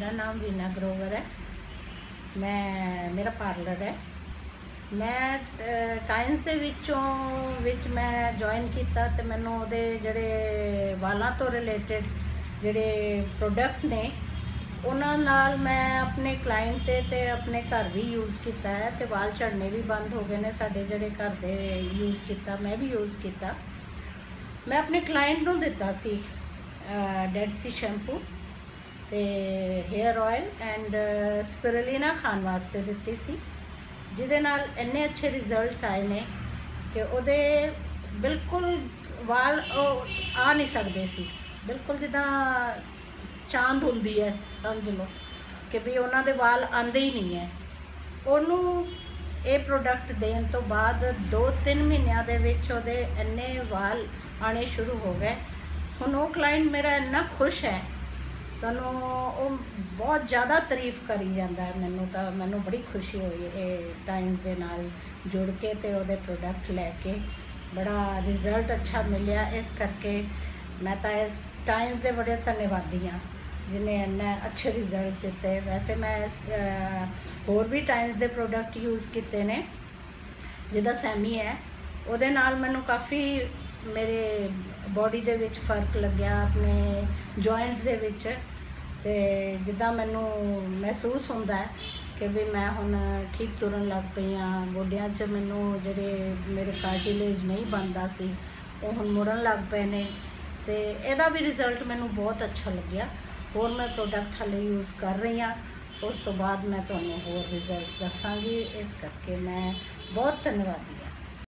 मेरा नाम वीना ग्रोवर है। मेरा पार्लर है। मैं टाइम्स ਦੇ ਵਿੱਚ मैं जॉइन किया तो मैनू ਉਹਦੇ ਜਿਹੜੇ ਵਾਲਾਂ ਤੋਂ ਰਿਲੇਟਡ ਜਿਹੜੇ ਪ੍ਰੋਡਕਟ ਨੇ ਉਹਨਾਂ ਨਾਲ ਮੈਂ ਆਪਣੇ ਕਲਾਇੰਟ ਤੇ ਆਪਣੇ ਘਰ ਵੀ ਯੂਜ਼ ਕੀਤਾ ਹੈ ਤੇ ਵਾਲ ਝੜਨੇ ਵੀ ਬੰਦ ਹੋ ਗਏ ਨੇ ਸਾਡੇ ਜਿਹੜੇ ਘਰ ਦੇ ਯੂਜ਼ ਕੀਤਾ ਮੈਂ ਵੀ ਯੂਜ਼ ਕੀਤਾ। मैं अपने क्लाइंट ਨੂੰ ਦਿੱਤਾ ਸੀ ਡੈਡ ਸੀ शैम्पू ਤੇ हेयर ऑयल एंड स्पिरुलिना खाण वास्ते ਦਿੱਤੀ ਸੀ ਜਿਹਦੇ ਨਾਲ ਇੰਨੇ ਅੱਛੇ ਰਿਜ਼ਲਟਸ ਆਏ ਨੇ ਕਿ ਉਹਦੇ ਬਿਲਕੁਲ ਵਾਲ ਆ ਨਹੀਂ ਸਕਦੇ ਸੀ, ਬਿਲਕੁਲ ਜਿੱਦਾਂ ਚਾਂਦ ਹੁੰਦੀ ਹੈ ਸਮਝ ਲਓ ਕਿ ਵੀ ਉਹਨਾਂ ਦੇ ਵਾਲ ਆਉਂਦੇ ਹੀ ਨਹੀਂ ਹੈ। ਉਹਨੂੰ ਇਹ ਪ੍ਰੋਡਕਟ ਦੇਣ ਤੋਂ ਬਾਅਦ 2-3 ਮਹੀਨਿਆਂ ਦੇ ਵਿੱਚ ਉਹਦੇ ਇੰਨੇ ਵਾਲ ਆਣੇ शुरू हो गए। ਹੁਣ ਉਹ ਕਲਾਇੰਟ ਮੇਰਾ ਇੰਨਾ ਖੁਸ਼ ਹੈ, ਤੁਹਾਨੂੰ ਉਹ ਬਹੁਤ ਜ਼ਿਆਦਾ ਤਾਰੀਫ ਕਰੀ ਜਾਂਦਾ। ਮੈਨੂੰ ਬੜੀ ਖੁਸ਼ੀ ਹੋਈ ਇਹ ਟਾਈਮ ਦੇ ਨਾਲ ਜੁੜ ਕੇ ਤੇ ਉਹਦੇ ਪ੍ਰੋਡਕਟ ਲੈ ਕੇ ਬੜਾ ਰਿਜ਼ਲਟ ਅੱਛਾ ਮਿਲਿਆ। ਇਸ ਕਰਕੇ ਮੈਂ ਤਾਂ ਇਸ ਟਾਈਮਸ ਦੇ ਬੜੇ ਧੰਨਵਾਦੀ ਹਾਂ ਜਿਹਨੇ ਇੰਨੇ ਅੱਛੇ ਰਿਜ਼ਲਟ ਦਿੱਤੇ। ਵੈਸੇ ਮੈਂ ਹੋਰ ਵੀ ਟਾਈਮਸ ਦੇ ਪ੍ਰੋਡਕਟ ਯੂਜ਼ ਕੀਤੇ ਨੇ, ਜਿੱਦਾਂ ਸੈਮੀ ਹੈ ਉਹਦੇ ਨਾਲ ਮੈਨੂੰ ਕਾਫੀ ਮੇਰੇ ਬੋਡੀ ਦੇ ਵਿੱਚ ਫਰਕ ਲੱਗਿਆ, ਆਪਣੇ ਜੁਆਇੰਟਸ ਦੇ ਵਿੱਚ। ਤੇ ਜਿੱਦਾਂ ਮੈਨੂੰ ਮਹਿਸੂਸ ਹੁੰਦਾ ਹੈ ਕਿ ਵੀ ਮੈਂ ਹੁਣ ਠੀਕ ਤੁਰਨ ਲੱਗ ਪਈ ਹਾਂ। ਗੋਡਿਆਂ 'ਚ ਮੈਨੂੰ ਜਿਹੜੇ ਮੇਰੇ ਕਾਰਟਿਲੇਜ ਨਹੀਂ ਬਣਦਾ ਸੀ ਉਹ ਹੁਣ ਮੁੜਨ ਲੱਗ ਪਏ ਨੇ ਤੇ ਇਹਦਾ ਵੀ ਰਿਜ਼ਲਟ ਮੈਨੂੰ ਬਹੁਤ ਅੱਛਾ ਲੱਗਿਆ। ਹੋਰ ਮੈਂ ਪ੍ਰੋਡਕਟ ਹਾਲੇ ਯੂਜ਼ ਕਰ ਰਹੀ ਹਾਂ, ਉਸ ਤੋਂ ਬਾਅਦ ਮੈਂ ਤੁਹਾਨੂੰ ਹੋਰ ਰਿਜ਼ਲਟਸ ਦੱਸਾਂਗੀ। ਇਸ ਕਰਕੇ ਮੈਂ ਬਹੁਤ ਧੰਨਵਾਦੀ ਹਾਂ।